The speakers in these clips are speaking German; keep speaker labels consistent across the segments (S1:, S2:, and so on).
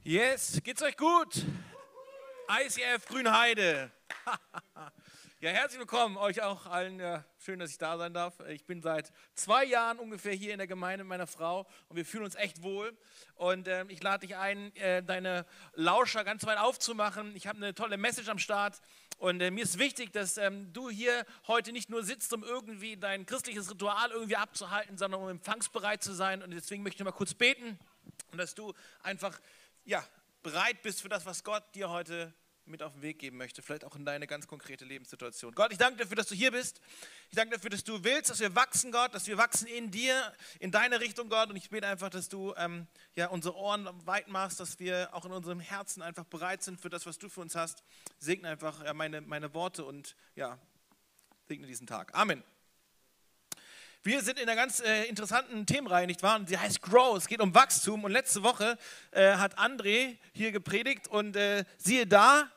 S1: Yes, geht's euch gut? ICF Grünheide. Ja, herzlich willkommen euch auch allen. Ja, schön, dass ich da sein darf. Ich bin seit 2 Jahren ungefähr hier in der Gemeinde mit meiner Frau und wir fühlen uns echt wohl. Und ich lade dich ein, deine Lauscher ganz weit aufzumachen. Ich habe eine tolle Message am Start und mir ist wichtig, dass du hier heute nicht nur sitzt, um irgendwie dein christliches Ritual irgendwie abzuhalten, sondern um empfangsbereit zu sein. Und deswegen möchte ich mal kurz beten und dass du einfach bereit bist für das, was Gott dir heute mit auf den Weg geben möchte, vielleicht auch in deine ganz konkrete Lebenssituation. Gott, ich danke dafür, dass du hier bist. Ich danke dafür, dass du willst, dass wir wachsen, Gott, dass wir wachsen in dir, in deine Richtung, Gott. Und ich bete einfach, dass du unsere Ohren weit machst, dass wir auch in unserem Herzen einfach bereit sind für das, was du für uns hast. Segne einfach meine Worte und segne diesen Tag. Amen. Wir sind in einer ganz interessanten Themenreihe, nicht wahr? Und die heißt Grow. Es geht um Wachstum. Und letzte Woche hat André hier gepredigt und siehe da,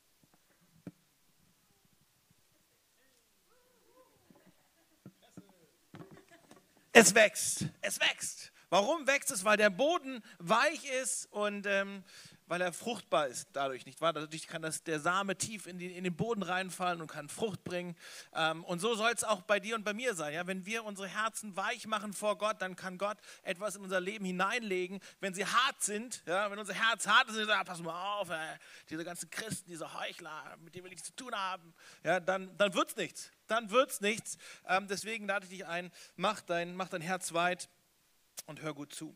S1: es wächst. Es wächst. Warum wächst es? Weil der Boden weich ist und weil er fruchtbar ist dadurch, nicht wahr? Dadurch kann der Same tief in den Boden reinfallen und kann Frucht bringen. Und so soll es auch bei dir und bei mir sein. Ja? Wenn wir unsere Herzen weich machen vor Gott, dann kann Gott etwas in unser Leben hineinlegen. Wenn sie hart sind, ja? Wenn unser Herz hart ist, und wir sagen, pass mal auf, diese ganzen Christen, diese Heuchler, mit denen wir nichts zu tun haben, ja, dann wird es nichts. Dann wird es nichts. Deswegen lade ich dich ein, mach dein Herz weit und hör gut zu.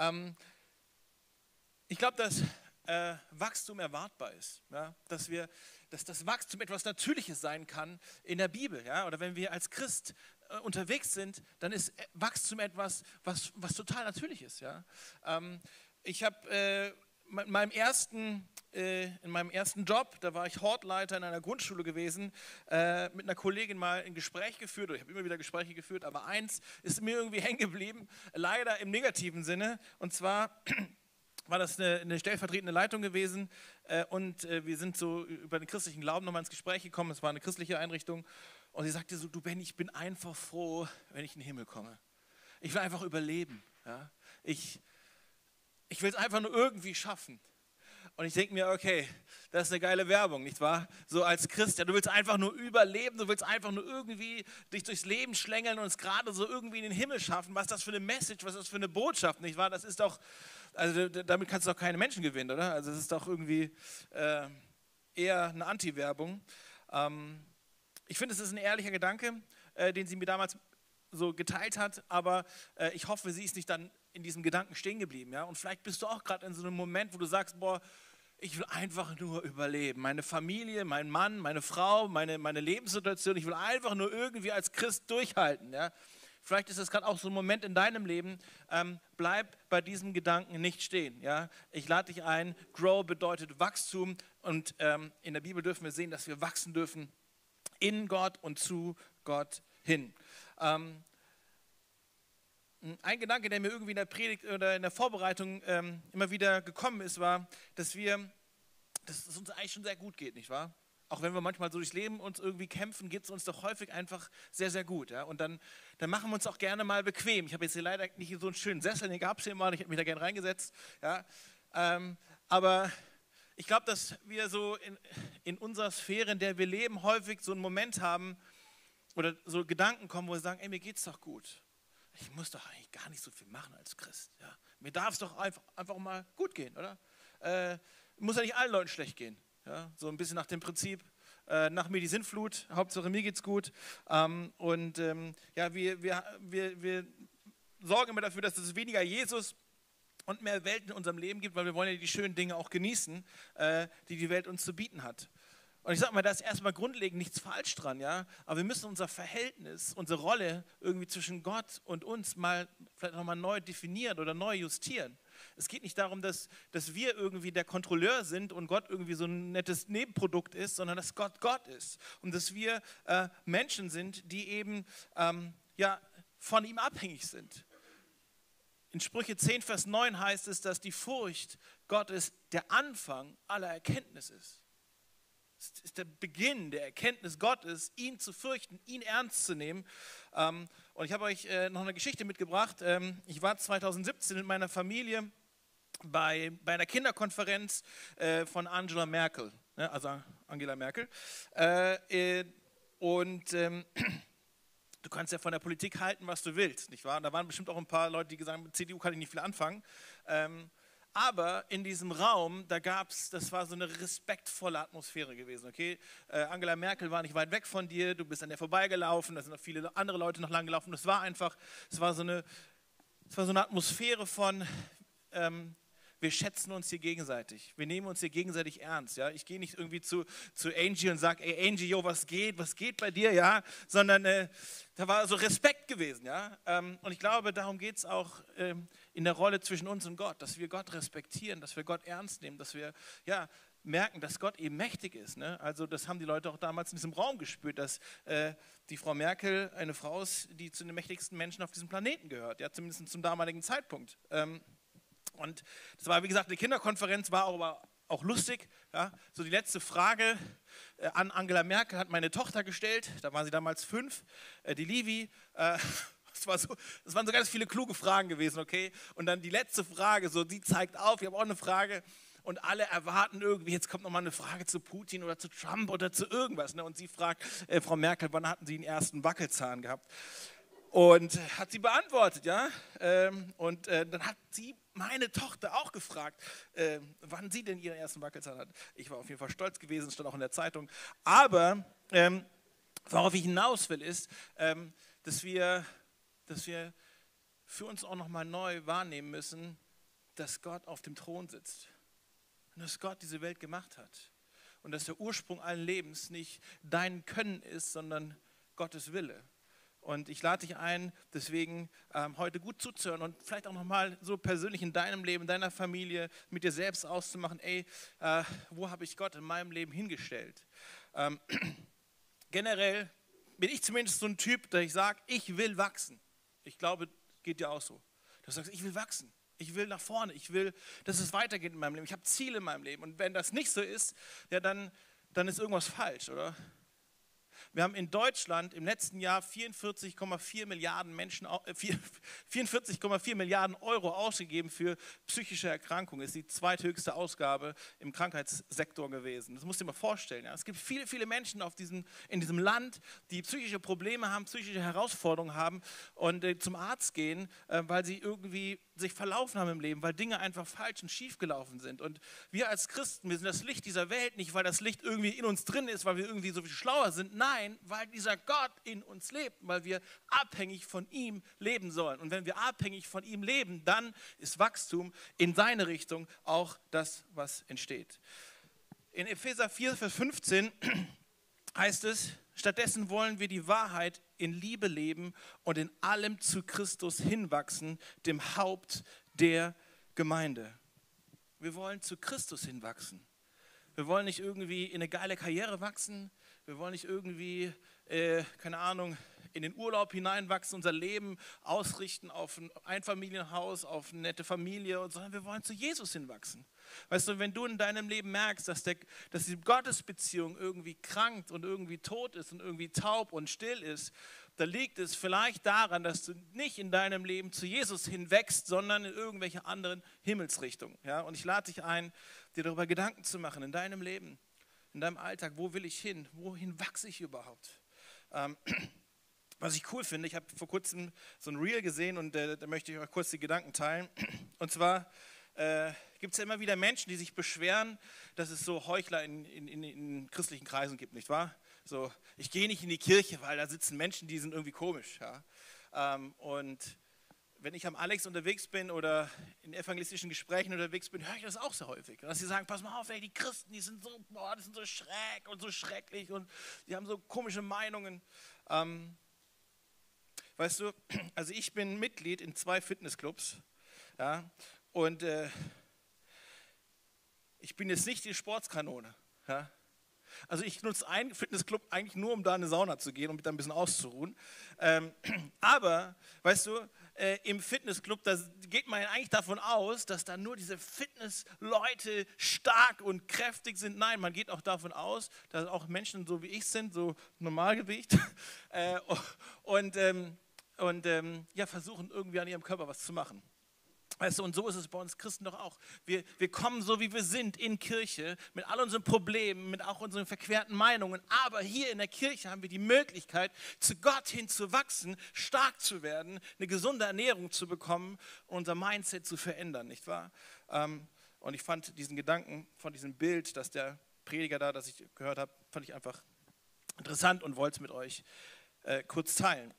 S1: Ich glaube, dass Wachstum erwartbar ist, ja? Dass das Wachstum etwas Natürliches sein kann in der Bibel, ja? Oder wenn wir als Christ unterwegs sind, dann ist Wachstum etwas, was total natürlich ist. Ja? Ich habe in meinem ersten Job, da war ich Hortleiter in einer Grundschule gewesen, mit einer Kollegin mal ein Gespräch geführt, oder ich habe immer wieder Gespräche geführt, aber eins ist mir irgendwie hängen geblieben, leider im negativen Sinne, und zwar war das eine stellvertretende Leitung gewesen und wir sind so über den christlichen Glauben nochmal ins Gespräch gekommen. Es war eine christliche Einrichtung und sie sagte so, du Ben, ich bin einfach froh, wenn ich in den Himmel komme. Ich will einfach überleben. Ja? Ich will es einfach nur irgendwie schaffen. Und ich denke mir, okay, das ist eine geile Werbung, nicht wahr? So als Christ, ja, du willst einfach nur überleben, du willst einfach nur irgendwie dich durchs Leben schlängeln und es gerade so irgendwie in den Himmel schaffen. Was ist das für eine Message, was ist das für eine Botschaft, nicht wahr? Das ist doch, also damit kannst du doch keine Menschen gewinnen, oder? Also das ist doch irgendwie eher eine Anti-Werbung. Ich finde, es ist ein ehrlicher Gedanke, den sie mir damals so geteilt hat, aber ich hoffe, sie ist nicht dann in diesem Gedanken stehen geblieben. Ja? Und vielleicht bist du auch gerade in so einem Moment, wo du sagst, boah, ich will einfach nur überleben. Meine Familie, mein Mann, meine Frau, meine Lebenssituation, ich will einfach nur irgendwie als Christ durchhalten. Ja? Vielleicht ist es gerade auch so ein Moment in deinem Leben, bleib bei diesem Gedanken nicht stehen. Ja? Ich lade dich ein, Grow bedeutet Wachstum und in der Bibel dürfen wir sehen, dass wir wachsen dürfen in Gott und zu Gott hin. Ein Gedanke, der mir irgendwie in der Predigt oder in der Vorbereitung immer wieder gekommen ist, war, dass es uns eigentlich schon sehr gut geht, nicht wahr? Auch wenn wir manchmal so durchs Leben uns irgendwie kämpfen, geht es uns doch häufig einfach sehr, sehr gut. Ja? Und dann machen wir uns auch gerne mal bequem. Ich habe jetzt hier leider nicht so einen schönen Sessel, den gab es hier mal, ich habe mich da gerne reingesetzt. Ja? Aber ich glaube, dass wir so in unserer Sphäre, in der wir leben, häufig so einen Moment haben oder so Gedanken kommen, wo wir sagen, ey, mir geht's doch gut. Ich muss doch eigentlich gar nicht so viel machen als Christ. Ja? Mir darf es doch einfach mal gut gehen, oder? Muss ja nicht allen Leuten schlecht gehen. Ja? So ein bisschen nach dem Prinzip, nach mir die Sintflut, Hauptsache mir geht's gut. Wir sorgen immer dafür, dass es weniger Jesus und mehr Welt in unserem Leben gibt, weil wir wollen ja die schönen Dinge auch genießen, die die Welt uns zu bieten hat. Und ich sage mal, da ist erstmal grundlegend nichts falsch dran, ja. Aber wir müssen unser Verhältnis, unsere Rolle irgendwie zwischen Gott und uns vielleicht nochmal neu definieren oder neu justieren. Es geht nicht darum, dass wir irgendwie der Kontrolleur sind und Gott irgendwie so ein nettes Nebenprodukt ist, sondern dass Gott Gott ist. Und dass wir Menschen sind, die eben von ihm abhängig sind. In Sprüche 10, Vers 9 heißt es, dass die Furcht Gottes der Anfang aller Erkenntnis ist. Es ist der Beginn der Erkenntnis Gottes, ihn zu fürchten, ihn ernst zu nehmen. Und ich habe euch noch eine Geschichte mitgebracht. Ich war 2017 mit meiner Familie bei einer Kinderkonferenz von Angela Merkel, ne, also Angela Merkel. Und du kannst ja von der Politik halten, was du willst, nicht wahr? Da waren bestimmt auch ein paar Leute, die gesagt haben, mit CDU kann ich nicht viel anfangen. Aber in diesem Raum, das war so eine respektvolle Atmosphäre gewesen, okay? Angela Merkel war nicht weit weg von dir, du bist an der vorbeigelaufen, da sind noch viele andere Leute noch lang gelaufen. Es war so eine Atmosphäre von, wir schätzen uns hier gegenseitig, wir nehmen uns hier gegenseitig ernst. Ja? Ich gehe nicht irgendwie zu Angie und sage, ey Angie, yo, was geht bei dir? Ja? Sondern da war so Respekt gewesen. Ja? Und ich glaube, darum geht es auch in der Rolle zwischen uns und Gott, dass wir Gott respektieren, dass wir Gott ernst nehmen, dass wir merken, dass Gott eben mächtig ist. Ne? Also das haben die Leute auch damals in diesem Raum gespürt, dass die Frau Merkel eine Frau ist, die zu den mächtigsten Menschen auf diesem Planeten gehört, ja? Zumindest zum damaligen Zeitpunkt. Und das war, wie gesagt, eine Kinderkonferenz, war aber auch lustig. Ja. So die letzte Frage an Angela Merkel hat meine Tochter gestellt, da war sie damals 5, die Livi. Das waren so ganz viele kluge Fragen gewesen, okay? Und dann die letzte Frage, so die zeigt auf, ich habe auch eine Frage. Und alle erwarten irgendwie, jetzt kommt nochmal eine Frage zu Putin oder zu Trump oder zu irgendwas. Ne? Und sie fragt, Frau Merkel, wann hatten Sie den ersten Wackelzahn gehabt? Und hat sie beantwortet, ja. Dann hat sie meine Tochter auch gefragt, wann sie denn ihren ersten Wackelzahn hat. Ich war auf jeden Fall stolz gewesen, stand auch in der Zeitung. Aber worauf ich hinaus will, ist, dass wir für uns auch nochmal neu wahrnehmen müssen, dass Gott auf dem Thron sitzt. Und dass Gott diese Welt gemacht hat. Und dass der Ursprung allen Lebens nicht dein Können ist, sondern Gottes Wille. Und ich lade dich ein, deswegen heute gut zuzuhören und vielleicht auch nochmal so persönlich in deinem Leben, in deiner Familie, mit dir selbst auszumachen, wo habe ich Gott in meinem Leben hingestellt? Generell bin ich zumindest so ein Typ, der ich sage, ich will wachsen. Ich glaube, geht dir auch so. Du sagst, ich will wachsen. Ich will nach vorne. Ich will, dass es weitergeht in meinem Leben. Ich habe Ziele in meinem Leben. Und wenn das nicht so ist, ja, dann ist irgendwas falsch, oder? Wir haben in Deutschland im letzten Jahr 44,4 Milliarden Euro ausgegeben für psychische Erkrankungen. Das ist die zweithöchste Ausgabe im Krankheitssektor gewesen. Das musst du dir mal vorstellen. Ja. Es gibt viele, viele Menschen in diesem Land, die psychische Probleme haben, psychische Herausforderungen haben und zum Arzt gehen, weil sie irgendwie sich verlaufen haben im Leben, weil Dinge einfach falsch und schief gelaufen sind. Und wir als Christen, wir sind das Licht dieser Welt, nicht weil das Licht irgendwie in uns drin ist, weil wir irgendwie so viel schlauer sind. Nein, weil dieser Gott in uns lebt, weil wir abhängig von ihm leben sollen. Und wenn wir abhängig von ihm leben, dann ist Wachstum in seine Richtung auch das, was entsteht. In Epheser 4, Vers 15 heißt es, stattdessen wollen wir die Wahrheit in Liebe leben und in allem zu Christus hinwachsen, dem Haupt der Gemeinde. Wir wollen zu Christus hinwachsen. Wir wollen nicht irgendwie in eine geile Karriere wachsen. Wir wollen nicht irgendwie, keine Ahnung, in den Urlaub hineinwachsen, unser Leben ausrichten auf ein Einfamilienhaus, auf eine nette Familie, sondern wir wollen zu Jesus hinwachsen. Weißt du, wenn du in deinem Leben merkst, dass die Gottesbeziehung irgendwie krankt und irgendwie tot ist und irgendwie taub und still ist, dann liegt es vielleicht daran, dass du nicht in deinem Leben zu Jesus hinwächst, sondern in irgendwelche anderen Himmelsrichtungen. Ja? Und ich lade dich ein, dir darüber Gedanken zu machen in deinem Leben, in deinem Alltag, wo will ich hin? Wohin wachse ich überhaupt? Was ich cool finde, ich habe vor kurzem so ein Reel gesehen und da möchte ich euch kurz die Gedanken teilen. Und zwar gibt es ja immer wieder Menschen, die sich beschweren, dass es so Heuchler in christlichen Kreisen gibt, nicht wahr? So, ich gehe nicht in die Kirche, weil da sitzen Menschen, die sind irgendwie komisch. Ja? Und wenn ich am Alex unterwegs bin oder in evangelistischen Gesprächen unterwegs bin, höre ich das auch sehr häufig. Dass sie sagen, pass mal auf, ey, die Christen, die sind so schräg und so schrecklich und die haben so komische Meinungen. Weißt du, also ich bin Mitglied in 2 Fitnessclubs, ja, und ich bin jetzt nicht die Sportskanone. Ja. Also ich nutze einen Fitnessclub eigentlich nur, um da in eine Sauna zu gehen und mich da ein bisschen auszuruhen. Aber, weißt du, im Fitnessclub, da geht man ja eigentlich davon aus, dass da nur diese Fitnessleute stark und kräftig sind. Nein, man geht auch davon aus, dass auch Menschen so wie ich sind, so Normalgewicht, und versuchen irgendwie an ihrem Körper was zu machen. Weißt du, und so ist es bei uns Christen doch auch. Wir kommen so, wie wir sind, in Kirche, mit all unseren Problemen, mit auch unseren verquerten Meinungen. Aber hier in der Kirche haben wir die Möglichkeit, zu Gott hin zu wachsen, stark zu werden, eine gesunde Ernährung zu bekommen und unser Mindset zu verändern, nicht wahr? Und ich fand diesen Gedanken von diesem Bild, dass der Prediger da, das ich gehört habe, fand ich einfach interessant und wollte es mit euch kurz teilen.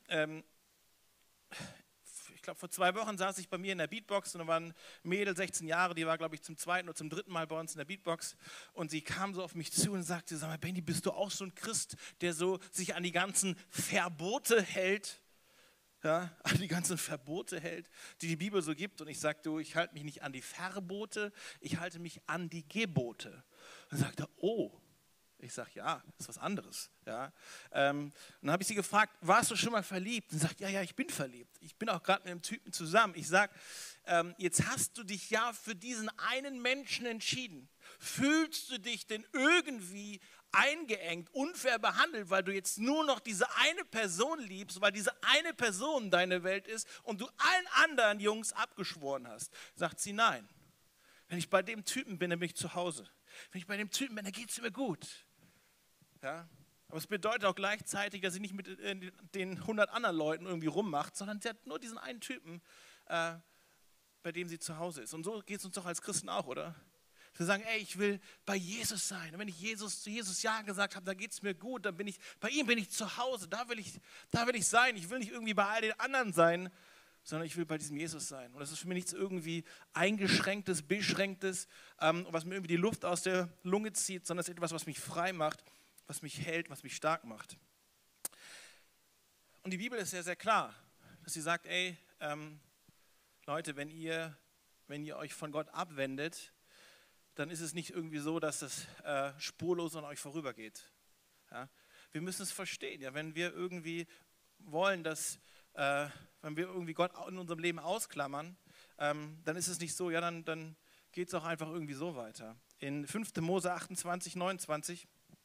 S1: Ich glaube, vor 2 Wochen saß ich bei mir in der Beatbox und da war ein Mädel, 16 Jahre, die war, glaube ich, zum 2. oder zum 3. Mal bei uns in der Beatbox und sie kam so auf mich zu und sagte, sag mal, Benny, bist du auch so ein Christ, der so sich an die ganzen Verbote hält? Ja, an die ganzen Verbote hält, die die Bibel so gibt. Und ich sagte, du, ich halte mich nicht an die Verbote, ich halte mich an die Gebote. Und sagte, oh. Ich sage, ja, das ist was anderes. Ja. Und dann habe ich sie gefragt, warst du schon mal verliebt? Und sie sagt, ja, ich bin verliebt. Ich bin auch gerade mit einem Typen zusammen. Ich sage, jetzt hast du dich ja für diesen einen Menschen entschieden. Fühlst du dich denn irgendwie eingeengt, unfair behandelt, weil du jetzt nur noch diese eine Person liebst, weil diese eine Person deine Welt ist und du allen anderen Jungs abgeschworen hast? Sagt sie, nein. Wenn ich bei dem Typen bin, dann bin ich zu Hause. Wenn ich bei dem Typen bin, dann geht es mir gut. Ja? Aber es bedeutet auch gleichzeitig, dass sie nicht mit den 100 anderen Leuten irgendwie rummacht, sondern sie hat nur diesen einen Typen, bei dem sie zu Hause ist. Und so geht es uns doch als Christen auch, oder? Wir sagen, ey, ich will bei Jesus sein. Und wenn ich zu Jesus Ja gesagt habe, dann geht es mir gut. Dann bei ihm bin ich zu Hause. Da will ich sein. Ich will nicht irgendwie bei all den anderen sein, sondern ich will bei diesem Jesus sein. Und das ist für mich nichts irgendwie Eingeschränktes, Beschränktes, was mir irgendwie die Luft aus der Lunge zieht, sondern es ist etwas, was mich frei macht, was mich hält, was mich stark macht. Und die Bibel ist ja sehr klar, dass sie sagt, ey, Leute, wenn ihr euch von Gott abwendet, dann ist es nicht irgendwie so, dass das spurlos an euch vorübergeht. Ja? Wir müssen es verstehen. Ja? Wenn wir irgendwie wollen, wenn wir irgendwie Gott in unserem Leben ausklammern, dann ist es nicht so, ja, dann geht es auch einfach irgendwie so weiter. In 5. Mose 28, 29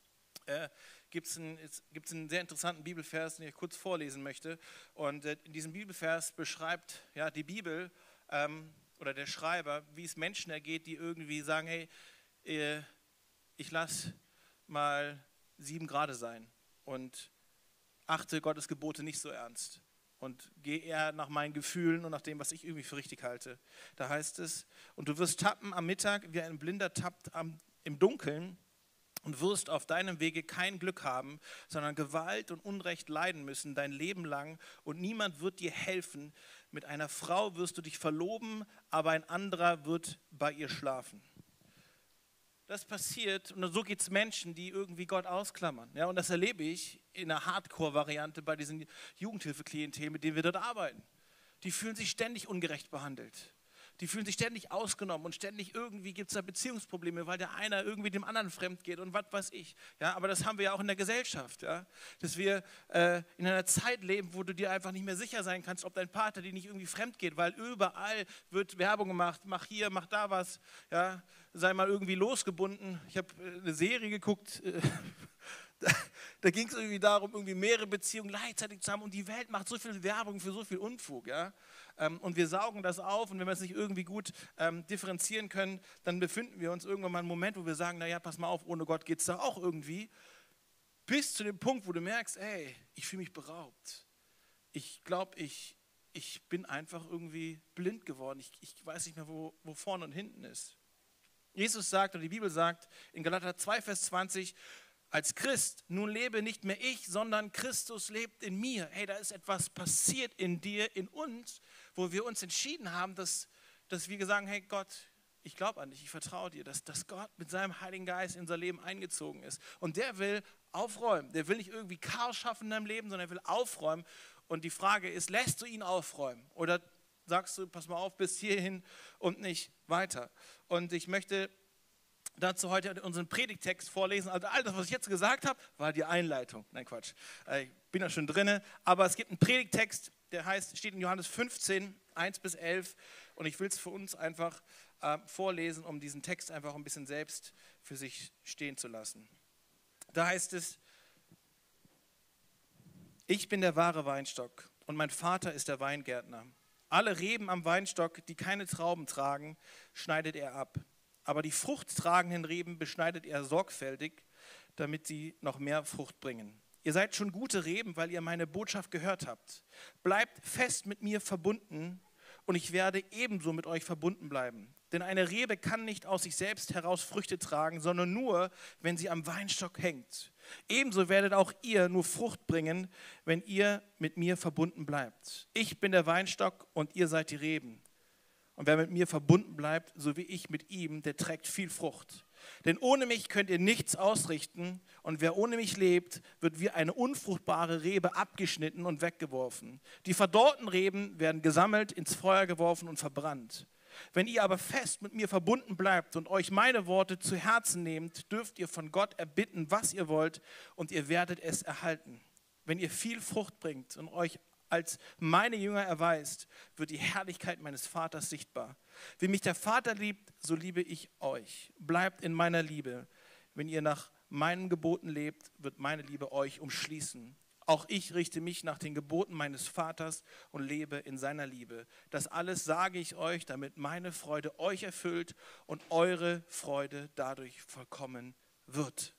S1: gibt es einen sehr interessanten Bibelvers, den ich kurz vorlesen möchte. Und in diesem Bibelvers beschreibt ja die Bibel oder der Schreiber, wie es Menschen ergeht, die irgendwie sagen, hey, ich lasse mal 7 Grad sein und achte Gottes Gebote nicht so ernst und gehe eher nach meinen Gefühlen und nach dem, was ich irgendwie für richtig halte. Da heißt es, und du wirst tappen am Mittag, wie ein Blinder tappt im Dunkeln, und wirst auf deinem Wege kein Glück haben, sondern Gewalt und Unrecht leiden müssen dein Leben lang und niemand wird dir helfen. Mit einer Frau wirst du dich verloben, aber ein anderer wird bei ihr schlafen. Das passiert und so geht es Menschen, die irgendwie Gott ausklammern. Ja, und das erlebe ich in einer Hardcore-Variante bei diesen Jugendhilfe-Klientel, mit denen wir dort arbeiten. Die fühlen sich ständig ungerecht behandelt. Die fühlen sich ständig ausgenommen und ständig irgendwie gibt es da Beziehungsprobleme, weil der eine irgendwie dem anderen fremd geht und was weiß ich. Ja, aber das haben wir ja auch in der Gesellschaft, ja? Dass wir in einer Zeit leben, wo du dir einfach nicht mehr sicher sein kannst, ob dein Partner dir nicht irgendwie fremd geht, weil überall wird Werbung gemacht, mach hier, mach da was, ja? Sei mal irgendwie losgebunden. Ich habe eine Serie geguckt, da ging es irgendwie darum, irgendwie mehrere Beziehungen gleichzeitig zu haben und die Welt macht so viel Werbung für so viel Unfug, ja? Und wir saugen das auf und wenn wir es nicht irgendwie gut differenzieren können, dann befinden wir uns irgendwann mal einen Moment, wo wir sagen, naja, pass mal auf, ohne Gott geht es da auch irgendwie, bis zu dem Punkt, wo du merkst, ey, ich fühle mich beraubt. Ich glaube, ich bin einfach irgendwie blind geworden. Ich weiß nicht mehr, wo vorne und hinten ist. Jesus sagt, oder die Bibel sagt in Galater 2, Vers 20, als Christ, nun lebe nicht mehr ich, sondern Christus lebt in mir. Hey, da ist etwas passiert in dir, in uns, wo wir uns entschieden haben, dass wir sagen, hey Gott, ich glaube an dich, ich vertraue dir, dass Gott mit seinem Heiligen Geist in unser Leben eingezogen ist. Und der will aufräumen. Der will nicht irgendwie Chaos schaffen in deinem Leben, sondern er will aufräumen. Und die Frage ist, lässt du ihn aufräumen? Oder sagst du, pass mal auf, bis hierhin und nicht weiter? Und ich möchte dazu heute unseren Predigttext vorlesen. Also all das, was ich jetzt gesagt habe, war die Einleitung. Nein, Quatsch. Ich bin ja schon drin. Aber es gibt einen Predigttext, der steht in Johannes 15, 1 bis 11. Und ich will es für uns einfach vorlesen, um diesen Text einfach ein bisschen selbst für sich stehen zu lassen. Da heißt es, ich bin der wahre Weinstock und mein Vater ist der Weingärtner. Alle Reben am Weinstock, die keine Trauben tragen, schneidet er ab. Aber die fruchttragenden Reben beschneidet er sorgfältig, damit sie noch mehr Frucht bringen. Ihr seid schon gute Reben, weil ihr meine Botschaft gehört habt. Bleibt fest mit mir verbunden und ich werde ebenso mit euch verbunden bleiben. Denn eine Rebe kann nicht aus sich selbst heraus Früchte tragen, sondern nur, wenn sie am Weinstock hängt. Ebenso werdet auch ihr nur Frucht bringen, wenn ihr mit mir verbunden bleibt. Ich bin der Weinstock und ihr seid die Reben. Und wer mit mir verbunden bleibt, so wie ich mit ihm, der trägt viel Frucht. Denn ohne mich könnt ihr nichts ausrichten und wer ohne mich lebt, wird wie eine unfruchtbare Rebe abgeschnitten und weggeworfen. Die verdorrten Reben werden gesammelt, ins Feuer geworfen und verbrannt. Wenn ihr aber fest mit mir verbunden bleibt und euch meine Worte zu Herzen nehmt, dürft ihr von Gott erbitten, was ihr wollt, und ihr werdet es erhalten. Wenn ihr viel Frucht bringt und euch als meine Jünger erweist, wird die Herrlichkeit meines Vaters sichtbar. Wie mich der Vater liebt, so liebe ich euch. Bleibt in meiner Liebe. Wenn ihr nach meinen Geboten lebt, wird meine Liebe euch umschließen. Auch ich richte mich nach den Geboten meines Vaters und lebe in seiner Liebe. Das alles sage ich euch, damit meine Freude euch erfüllt und eure Freude dadurch vollkommen wird.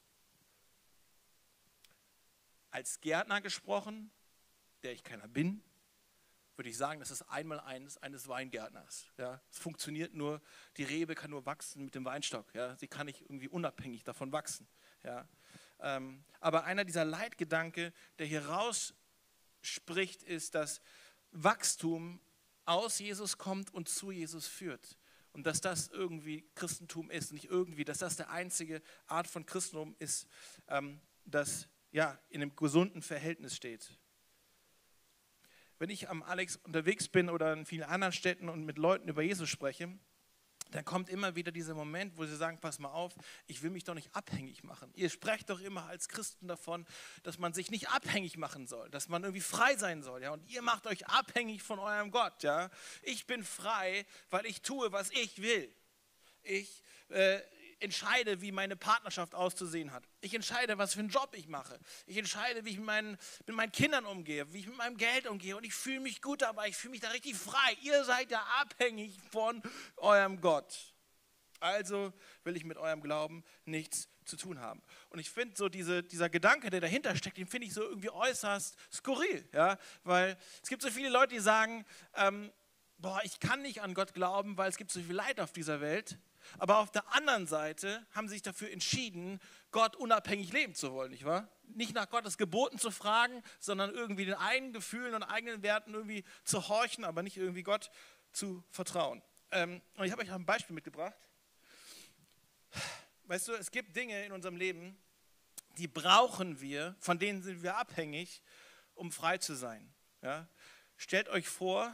S1: Als Gärtner gesprochen, der ich keiner bin, würde ich sagen, das ist Einmaleins eines Weingärtners. Ja, es funktioniert nur, die Rebe kann nur wachsen mit dem Weinstock. Ja, sie kann nicht irgendwie unabhängig davon wachsen. Ja, aber einer dieser Leitgedanke, der hier rausspricht, ist, dass Wachstum aus Jesus kommt und zu Jesus führt. Und dass das irgendwie Christentum ist, nicht irgendwie, dass das der einzige Art von Christentum ist, das ja in einem gesunden Verhältnis steht. Wenn ich am Alex unterwegs bin oder in vielen anderen Städten und mit Leuten über Jesus spreche, dann kommt immer wieder dieser Moment, wo sie sagen, pass mal auf, ich will mich doch nicht abhängig machen. Ihr sprecht doch immer als Christen davon, dass man sich nicht abhängig machen soll, dass man irgendwie frei sein soll. Ja? Und ihr macht euch abhängig von eurem Gott. Ja? Ich bin frei, weil ich tue, was ich will. Ich entscheide, wie meine Partnerschaft auszusehen hat. Ich entscheide, was für einen Job ich mache. Ich entscheide, wie ich mit meinen Kindern umgehe, wie ich mit meinem Geld umgehe. Und ich fühle mich gut dabei, ich fühle mich da richtig frei. Ihr seid ja abhängig von eurem Gott. Also will ich mit eurem Glauben nichts zu tun haben. Und ich finde so dieser Gedanke, der dahinter steckt, den finde ich so irgendwie äußerst skurril. Ja? Weil es gibt so viele Leute, die sagen, ich kann nicht an Gott glauben, weil es gibt so viel Leid auf dieser Welt. Aber auf der anderen Seite haben sie sich dafür entschieden, Gott unabhängig leben zu wollen, nicht wahr? Nicht nach Gottes Geboten zu fragen, sondern irgendwie den eigenen Gefühlen und eigenen Werten irgendwie zu horchen, aber nicht irgendwie Gott zu vertrauen. Und ich habe euch ein Beispiel mitgebracht. Weißt du, es gibt Dinge in unserem Leben, die brauchen wir, von denen sind wir abhängig, um frei zu sein. Ja? Stellt euch vor,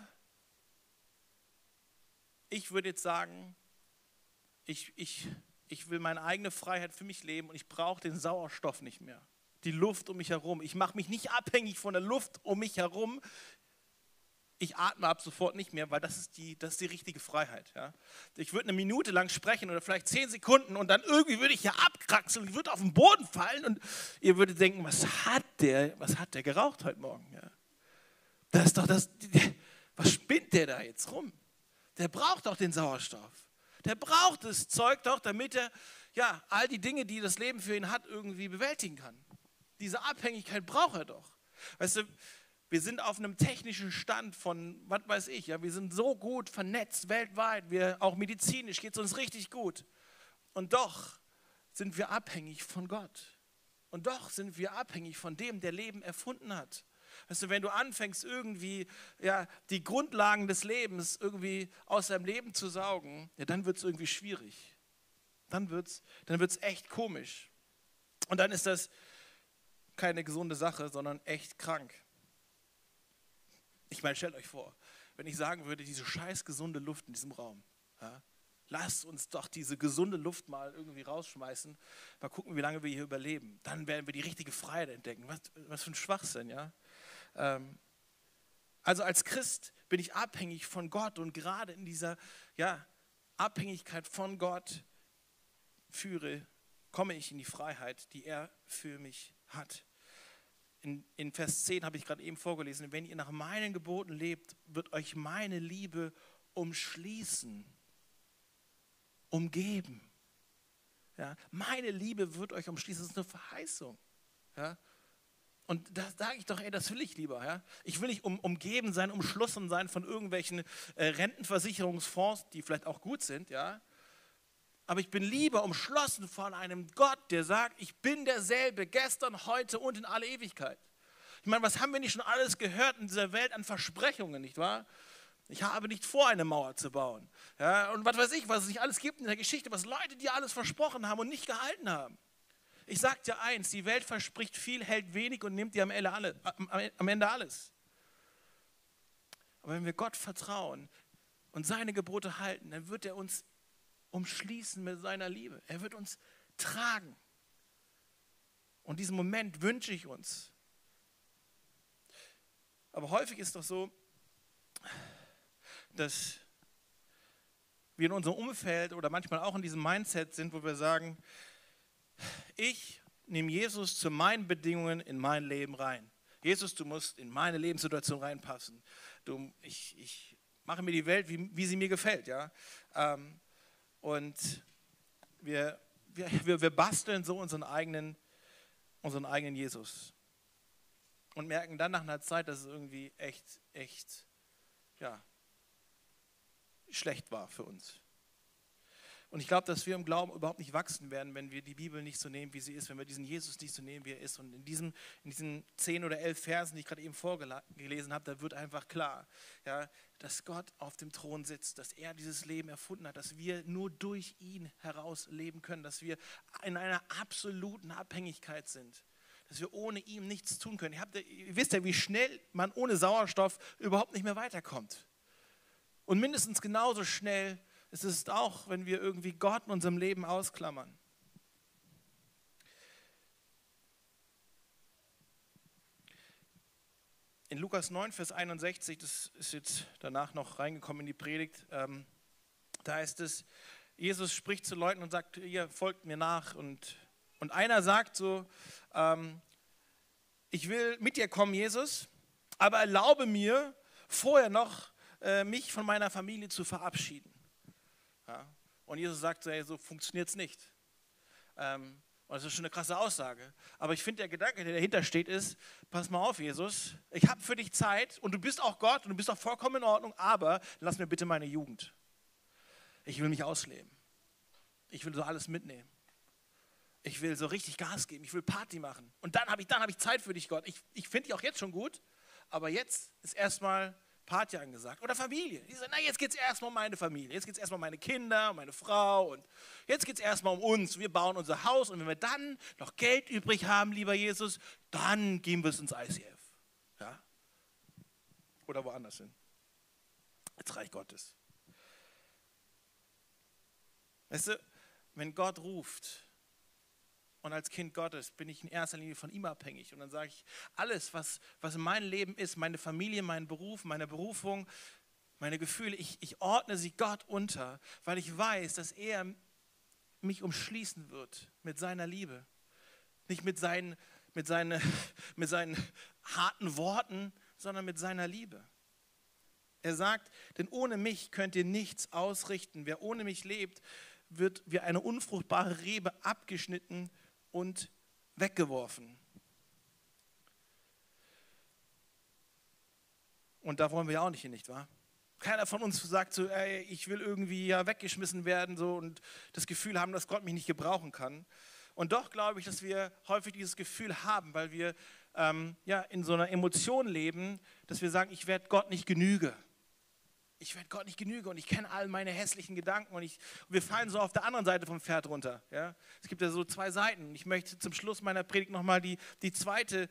S1: ich würde jetzt sagen, ich will meine eigene Freiheit für mich leben und ich brauche den Sauerstoff nicht mehr. Die Luft um mich herum. Ich mache mich nicht abhängig von der Luft um mich herum. Ich atme ab sofort nicht mehr, weil das ist die richtige Freiheit. Ja? Ich würde eine Minute lang sprechen oder vielleicht 10 Sekunden und dann irgendwie würde ich hier abkraxeln, ich würde auf den Boden fallen und ihr würdet denken, was hat der geraucht heute Morgen? Ja? Das ist doch was spinnt der da jetzt rum? Der braucht doch den Sauerstoff. Der braucht das Zeug doch, damit er all die Dinge, die das Leben für ihn hat, irgendwie bewältigen kann. Diese Abhängigkeit braucht er doch. Weißt du, wir sind auf einem technischen Stand von, was weiß ich, ja, wir sind so gut vernetzt weltweit, auch medizinisch geht es uns richtig gut. Und doch sind wir abhängig von Gott. Und doch sind wir abhängig von dem, der Leben erfunden hat. Weißt du, wenn du anfängst, irgendwie die Grundlagen des Lebens irgendwie aus deinem Leben zu saugen, dann wird es irgendwie schwierig. Dann wird's echt komisch. Und dann ist das keine gesunde Sache, sondern echt krank. Ich meine, stellt euch vor, wenn ich sagen würde, diese scheiß gesunde Luft in diesem Raum, ja, lasst uns doch diese gesunde Luft mal irgendwie rausschmeißen, mal gucken, wie lange wir hier überleben. Dann werden wir die richtige Freiheit entdecken. Was für ein Schwachsinn, ja? Also als Christ bin ich abhängig von Gott und gerade in dieser Abhängigkeit von Gott komme ich in die Freiheit, die er für mich hat. in Vers 10 habe ich gerade eben vorgelesen, wenn ihr nach meinen Geboten lebt, wird euch meine Liebe umschließen, umgeben. Ja, meine Liebe wird euch umschließen, das ist eine Verheißung. Ja? Und da sage ich doch, ey, das will ich lieber. Ja? Ich will nicht umgeben sein, umschlossen sein von irgendwelchen Rentenversicherungsfonds, die vielleicht auch gut sind, ja. Aber ich bin lieber umschlossen von einem Gott, der sagt, ich bin derselbe, gestern, heute und in alle Ewigkeit. Ich meine, was haben wir nicht schon alles gehört in dieser Welt an Versprechungen, nicht wahr? Ich habe nicht vor, eine Mauer zu bauen. Ja, und was weiß ich, was es nicht alles gibt in der Geschichte, was Leute dir alles versprochen haben und nicht gehalten haben. Ich sage dir eins, die Welt verspricht viel, hält wenig und nimmt dir am Ende alles. Aber wenn wir Gott vertrauen und seine Gebote halten, dann wird er uns umschließen mit seiner Liebe. Er wird uns tragen. Und diesen Moment wünsche ich uns. Aber häufig ist es doch so, dass wir in unserem Umfeld oder manchmal auch in diesem Mindset sind, wo wir sagen, ich nehme Jesus zu meinen Bedingungen in mein Leben rein. Jesus, du musst in meine Lebenssituation reinpassen. Ich mache mir die Welt, wie sie mir gefällt. Ja? Und wir basteln so unseren eigenen Jesus. Und merken dann nach einer Zeit, dass es irgendwie echt, ja, schlecht war für uns. Und ich glaube, dass wir im Glauben überhaupt nicht wachsen werden, wenn wir die Bibel nicht so nehmen, wie sie ist, wenn wir diesen Jesus nicht so nehmen, wie er ist. Und in diesen 10 oder 11 Versen, die ich gerade eben vorgelesen habe, da wird einfach klar, ja, dass Gott auf dem Thron sitzt, dass er dieses Leben erfunden hat, dass wir nur durch ihn heraus leben können, dass wir in einer absoluten Abhängigkeit sind, dass wir ohne ihn nichts tun können. Ihr wisst ja, wie schnell man ohne Sauerstoff überhaupt nicht mehr weiterkommt. Und mindestens genauso schnell ist es auch, wenn wir irgendwie Gott in unserem Leben ausklammern. In Lukas 9, Vers 61, das ist jetzt danach noch reingekommen in die Predigt, da heißt es, Jesus spricht zu Leuten und sagt, ihr folgt mir nach. Und einer sagt so, ich will mit dir kommen, Jesus, aber erlaube mir vorher noch, mich von meiner Familie zu verabschieden. Ja? Und Jesus sagt, hey, so funktioniert es nicht. Und das ist schon eine krasse Aussage. Aber ich finde, der Gedanke, der dahinter steht, ist, pass mal auf, Jesus, ich habe für dich Zeit und du bist auch Gott und du bist auch vollkommen in Ordnung, aber lass mir bitte meine Jugend. Ich will mich ausleben. Ich will so alles mitnehmen. Ich will so richtig Gas geben. Ich will Party machen. Und dann habe ich Zeit für dich, Gott. Ich finde dich auch jetzt schon gut, aber jetzt ist erstmal Party angesagt. Oder Familie. Die sagen, na, jetzt geht es erstmal um meine Familie. Jetzt geht es erstmal um meine Kinder, um meine Frau. Und jetzt geht es erstmal um uns. Wir bauen unser Haus. Und wenn wir dann noch Geld übrig haben, lieber Jesus, dann geben wir es ins ICF. Ja? Oder woanders hin. Ins Reich Gottes. Weißt du, wenn Gott ruft, und als Kind Gottes bin ich in erster Linie von ihm abhängig. Und dann sage ich, alles, was in meinem Leben ist, meine Familie, mein Beruf, meine Berufung, meine Gefühle, ich ordne sie Gott unter, weil ich weiß, dass er mich umschließen wird mit seiner Liebe. Nicht mit seinen harten Worten, sondern mit seiner Liebe. Er sagt, denn ohne mich könnt ihr nichts ausrichten. Wer ohne mich lebt, wird wie eine unfruchtbare Rebe abgeschnitten und weggeworfen. Und da wollen wir ja auch nicht hin, nicht wahr? Keiner von uns sagt so, ey, ich will irgendwie ja weggeschmissen werden so, und das Gefühl haben, dass Gott mich nicht gebrauchen kann. Und doch glaube ich, dass wir häufig dieses Gefühl haben, weil wir in so einer Emotion leben, dass wir sagen, ich werde Gott nicht genüge. Ich werde Gott nicht genüge und ich kenne all meine hässlichen Gedanken und wir fallen so auf der anderen Seite vom Pferd runter. Ja? Es gibt ja so zwei Seiten. Ich möchte zum Schluss meiner Predigt nochmal die zweite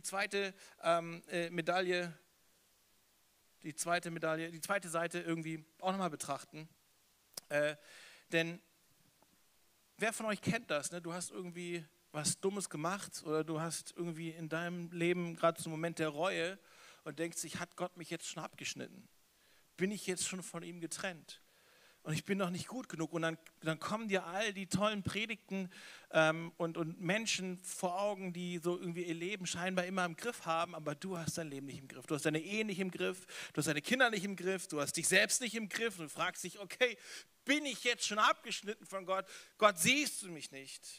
S1: Medaille, die zweite Seite irgendwie auch nochmal betrachten. Denn wer von euch kennt das? Ne? Du hast irgendwie was Dummes gemacht oder du hast irgendwie in deinem Leben gerade so einen Moment der Reue und denkst sich, hat Gott mich jetzt schon abgeschnitten? Bin ich jetzt schon von ihm getrennt? und ich bin noch nicht gut genug. Und dann kommen dir all die tollen Predigten und Menschen vor Augen, die so irgendwie ihr Leben scheinbar immer im Griff haben, aber du hast dein Leben nicht im Griff. Du hast deine Ehe nicht im Griff, du hast deine Kinder nicht im Griff, du hast dich selbst nicht im Griff und du fragst dich, okay, bin ich jetzt schon abgeschnitten von Gott? Gott, siehst du mich nicht?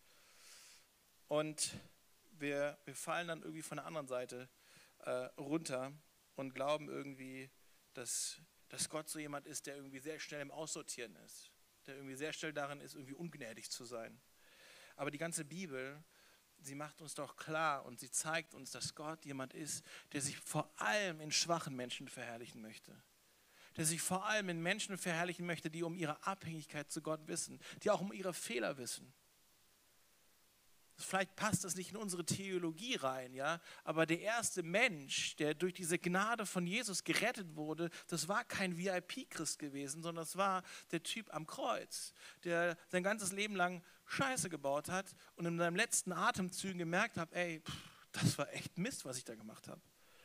S1: Und wir fallen dann irgendwie von der anderen Seite runter und glauben irgendwie, dass Gott so jemand ist, der irgendwie sehr schnell im Aussortieren ist, der irgendwie sehr schnell darin ist, irgendwie ungnädig zu sein. Aber die ganze Bibel, sie macht uns doch klar und sie zeigt uns, dass Gott jemand ist, der sich vor allem in schwachen Menschen verherrlichen möchte. Der sich vor allem in Menschen verherrlichen möchte, die um ihre Abhängigkeit zu Gott wissen, die auch um ihre Fehler wissen. Vielleicht passt das nicht in unsere Theologie rein, ja, aber der erste Mensch, der durch diese Gnade von Jesus gerettet wurde, das war kein VIP-Christ gewesen, sondern das war der Typ am Kreuz, der sein ganzes Leben lang Scheiße gebaut hat und in seinen letzten Atemzügen gemerkt hat, ey, das war echt Mist, was ich da gemacht habe.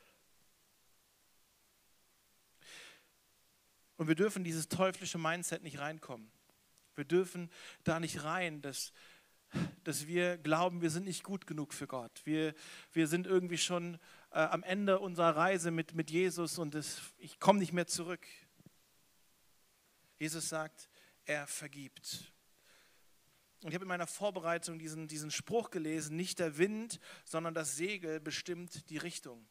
S1: Und wir dürfen dieses teuflische Mindset nicht reinkommen. Wir dürfen da nicht rein, dass wir glauben, wir sind nicht gut genug für Gott. Wir sind irgendwie schon am Ende unserer Reise mit Jesus und ich komme nicht mehr zurück. Jesus sagt, er vergibt. Und ich habe in meiner Vorbereitung diesen Spruch gelesen, nicht der Wind, sondern das Segel bestimmt die Richtung.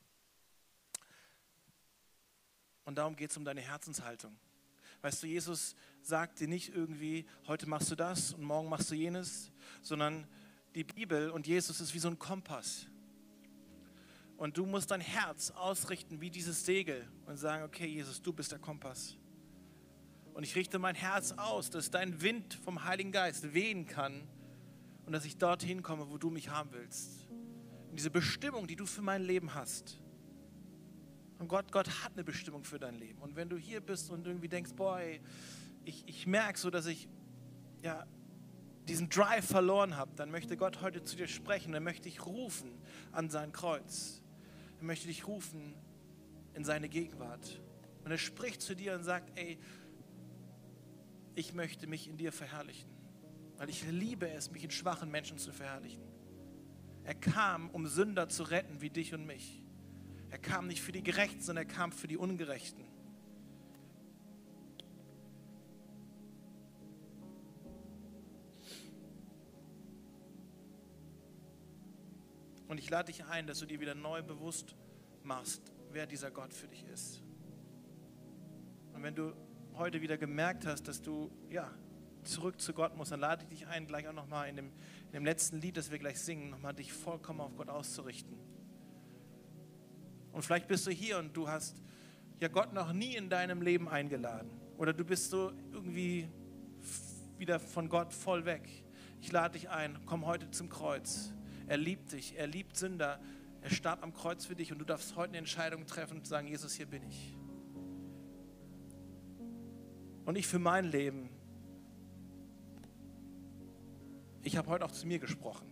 S1: Und darum geht es um deine Herzenshaltung. Weißt du, Jesus sagt dir nicht irgendwie, heute machst du das und morgen machst du jenes, sondern die Bibel und Jesus ist wie so ein Kompass. Und du musst dein Herz ausrichten wie dieses Segel und sagen, okay, Jesus, du bist der Kompass. Und ich richte mein Herz aus, dass dein Wind vom Heiligen Geist wehen kann und dass ich dorthin komme, wo du mich haben willst. In diese Bestimmung, die du für mein Leben hast. Und Gott hat eine Bestimmung für dein Leben. Und wenn du hier bist und irgendwie denkst, boah, ey, ich merke so, dass ich diesen Drive verloren habe, dann möchte Gott heute zu dir sprechen. Er möchte dich rufen an sein Kreuz. Er möchte dich rufen in seine Gegenwart. Und er spricht zu dir und sagt, ey, ich möchte mich in dir verherrlichen. Weil ich liebe es, mich in schwachen Menschen zu verherrlichen. Er kam, um Sünder zu retten, wie dich und mich. Er kam nicht für die Gerechten, sondern er kam für die Ungerechten. Und ich lade dich ein, dass du dir wieder neu bewusst machst, wer dieser Gott für dich ist. Und wenn du heute wieder gemerkt hast, dass du zurück zu Gott musst, dann lade ich dich ein, gleich auch nochmal in dem letzten Lied, das wir gleich singen, nochmal dich vollkommen auf Gott auszurichten. Und vielleicht bist du hier und du hast Gott noch nie in deinem Leben eingeladen. Oder du bist so irgendwie wieder von Gott voll weg. Ich lade dich ein, komm heute zum Kreuz. Er liebt dich, er liebt Sünder. Er starb am Kreuz für dich und du darfst heute eine Entscheidung treffen und sagen, Jesus, hier bin ich. Und ich für mein Leben, ich habe heute auch zu mir gesprochen.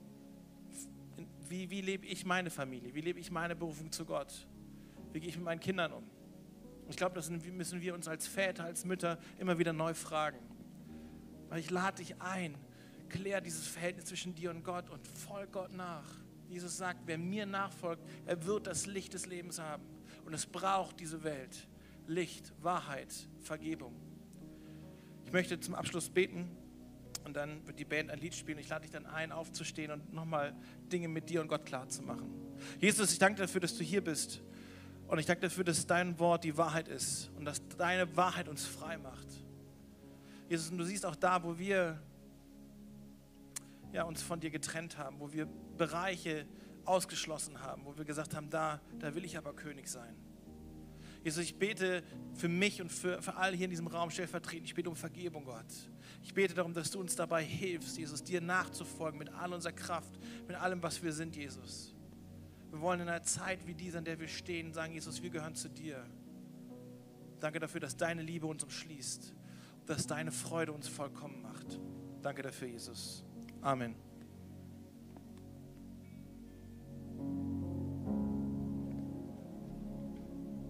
S1: Wie lebe ich meine Familie? Wie lebe ich meine Berufung zu Gott? Wie gehe ich mit meinen Kindern um? Ich glaube, das müssen wir uns als Väter, als Mütter immer wieder neu fragen. Weil ich lade dich ein, klär dieses Verhältnis zwischen dir und Gott und folg Gott nach. Jesus sagt, wer mir nachfolgt, er wird das Licht des Lebens haben. Und es braucht diese Welt. Licht, Wahrheit, Vergebung. Ich möchte zum Abschluss beten. Und dann wird die Band ein Lied spielen. Ich lade dich dann ein, aufzustehen und nochmal Dinge mit dir und Gott klar zu machen. Jesus, ich danke dafür, dass du hier bist. Und ich danke dafür, dass dein Wort die Wahrheit ist und dass deine Wahrheit uns frei macht. Jesus, und du siehst auch da, wo wir uns von dir getrennt haben, wo wir Bereiche ausgeschlossen haben, wo wir gesagt haben, da will ich aber König sein. Jesus, ich bete für mich und für alle hier in diesem Raum stellvertretend. Ich bete um Vergebung, Gott. Ich bete darum, dass du uns dabei hilfst, Jesus, dir nachzufolgen mit all unserer Kraft, mit allem, was wir sind, Jesus. Wir wollen in einer Zeit wie dieser, in der wir stehen, sagen, Jesus, wir gehören zu dir. Danke dafür, dass deine Liebe uns umschließt und dass deine Freude uns vollkommen macht. Danke dafür, Jesus. Amen.